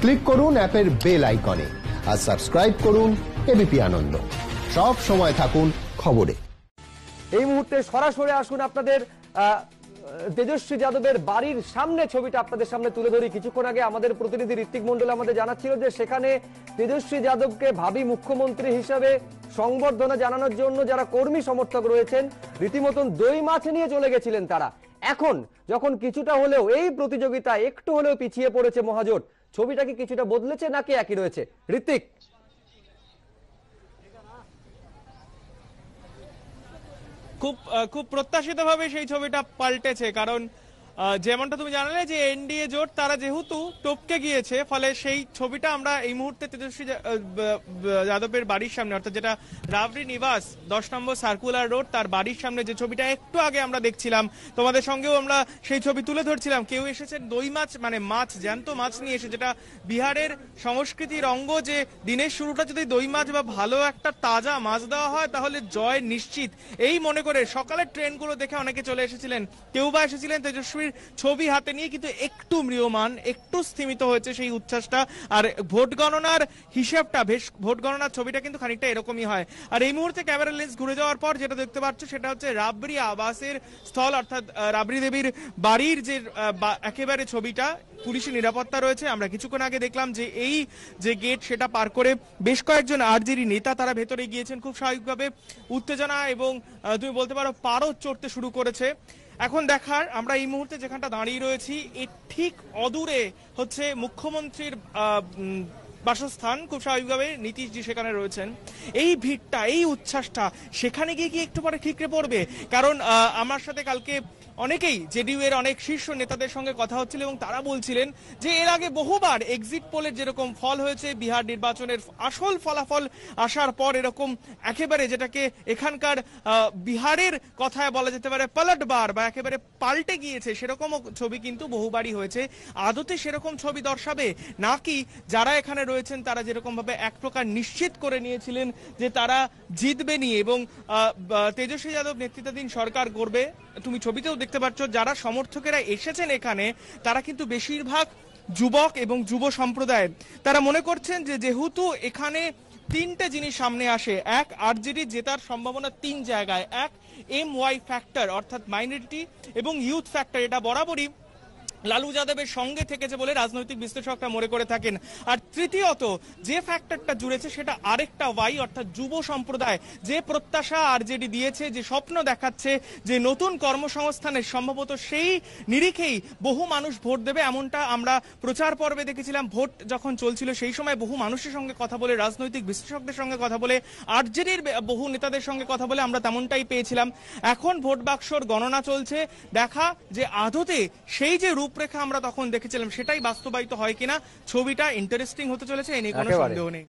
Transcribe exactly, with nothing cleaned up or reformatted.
Click করুন অ্যাপের bell আইকনে আর সাবস্ক্রাইব করুন এবিপি আনন্দ। সব সময় থাকুন খবরে। এই মুহূর্তে সরাসরি আসুন আপনাদের তেজস্বী যাদবের বাড়ির সামনে ছবিটা আপনাদের সামনে তুলে ধরি। কিছুক্ষণ আগে আমাদের প্রতিনিধি ঋত্বিক মন্ডল আমাদের জানাচ্ছিল যে সেখানে তেজস্বী যাদবকে ভাবি মুখ্যমন্ত্রী হিসেবে সংবর্ধনা জানানোর জন্য যারা কর্মী সমর্থক রয়েছেন রীতিমতন দই মাছ নিয়ে চলে গেছিলেন তারা। এখন যখন কিছুটা হলেও এই প্রতিযোগিতা একটু হলেও পিছিয়ে পড়েছে মহাজোট, ছবিটা কি কিছুটা বদলেছে নাকি একই রয়েছে? ঋত্বিক। খুব খুব প্রত্যাশিতভাবে সেই ছবিটা পাল্টেছে, কারণ যেমনটা তুমি জানালে যে এনডিএ জোট তারা যেহেতু টপকে গিয়েছে, ফলে সেই ছবিটা আমরা এই মুহূর্তে তেজস্বী যাদবের বাড়ির সামনে, অর্থাৎ যেটা রাবড়ি নিবাস দশ নম্বর সার্কুলার রোড, তার বাড়ির সামনে যে ছবিটা একটু আগে আমরা দেখছিলাম, তোমাদের সঙ্গেও আমরা সেই ছবি তুলে ধরছিলাম। কেউ এসেছেন দই মাছ মানে মাছ, জ্যান্ত মাছ নিয়ে এসে, যেটা বিহারের সংস্কৃতির অঙ্গ, যে দিনের শুরুটা যদি দই মাছ বা ভালো একটা তাজা মাছ দেওয়া হয় তাহলে জয় নিশ্চিত, এই মনে করে সকালের ট্রেনগুলো দেখে অনেকে চলে এসেছিলেন। কেউ বা এসেছিলেন তেজস্বী ছবি হাতে নিয়ে, কিন্তু একটু ম্রিয়মান, একটু স্থিমিত হয়েছে সেই উচ্ছ্বাসটা। আর ভোট গণনার হিসাবটা, ভোট গণনার ছবিটা কিন্তু খানিকটা এরকমই হয়। আর এই মুহূর্তে ক্যামেরা লেন্স ঘুরে যাওয়ার পর যেটা দেখতে পাচ্ছ সেটা হচ্ছে রাবড়ি আবাসের স্থল, অর্থাৎ রাবড়ি দেবীর বাড়ির যে একেবারে ছবিটা। পুলিশি নিরাপত্তা রয়েছে। আমরা কিছুক্ষণ আগে দেখলাম যে এই যে গেট সেটা পার করে বেশ কয়েকজন আরজেডি নেতা তারা ভেতরে গিয়েছেন। খুব স্বাভাবিকভাবে উত্তেজনা এবং তুমি বলতে পারো পারদ চড়তে শুরু করেছে। এখন দেখার, আমরা এই মুহূর্তে যেখানটা দাঁড়িয়ে রয়েছি এর ঠিক অদূরে হচ্ছে মুখ্যমন্ত্রীর বাসস্থান। খুব স্বাভাবিকভাবে নীতিশজি সেখানে রয়েছেন। এই ভিড়টা, এই উচ্ছ্বাসটা সেখানে গিয়ে কি একটু পরে ঠিকরে পড়বে? কারণ আমার সাথে কালকে অনেকেই জেডিইউ এর অনেক শীর্ষ নেতাদের সঙ্গে কথা হচ্ছিল এবং তারা বলছিলেন যে এর আগে বহুবার এক্সিট পোলের যেরকম ফল হয়েছে, বিহার নির্বাচনের আসল ফলাফল আসার পর এরকম একেবারে যেটাকে এখানকার বিহারের কথায় বলা যেতে পারে পালটবার বা একেবারে পাল্টে গিয়েছে, সেরকম ছবি কিন্তু বহুবারই হয়েছে। আদতে সেরকম ছবি দর্শাবে নাকি যারা এখানে রয়েছেন তারা যেরকম ভাবে এক প্রকার নিশ্চিত করে নিয়েছিলেন যে তারা জিতবে নিয়ে এবং তেজস্বী যাদব নেতৃত্বাধীন সরকার গড়বে? তুমি ছবিতেও দেখতে পাচ্ছ যারা সমর্থকেরা এসেছেন এখানে তারা কিন্তু বেশিরভাগ যুবক এবং যুব সম্প্রদায়। তারা মনে করছেন যে যেহেতু এখানে তিনটে জিনিস সামনে আসে, এক আরজেডি জেতার সম্ভাবনা তিন জায়গায়, এক এম ওয়াই ফ্যাক্টর অর্থাৎ মাইনরিটি এবং ইউথ ফ্যাক্টর, এটা বরাবরই লালু যাদবের সঙ্গে থেকেছে বলে রাজনৈতিক বিশ্লেষকরা মনে করে থাকেন। আর তৃতীয়ত যে ফ্যাক্টরটা জুড়েছে সেটা আরেকটা ওয়াই অর্থাৎ যুব সম্প্রদায়, যে প্রত্যাশা আরজেডি দিয়েছে, যে স্বপ্ন দেখাচ্ছে যে নতুন কর্মসংস্থানের, সম্ভবত সেই নিরিখেই বহু মানুষ ভোট দেবে, এমনটা আমরা প্রচার পর্বে দেখেছিলাম। ভোট যখন চলছিল সেই সময় বহু মানুষের সঙ্গে কথা বলে, রাজনৈতিক বিশ্লেষকদের সঙ্গে কথা বলে, আরজেডির বহু নেতাদের সঙ্গে কথা বলে আমরা তেমনটাই পেয়েছিলাম। এখন ভোট বাক্সর গণনা চলছে, দেখা যে আদতে সেই যে রূপ রেখা আমরা তখন দেখেছিলাম সেটাই বাস্তবায়িত হয় কিনা। ছবিটা ইন্টারেস্টিং হতে চলেছে, এ নিয়ে কোনো সন্দেহ নেই।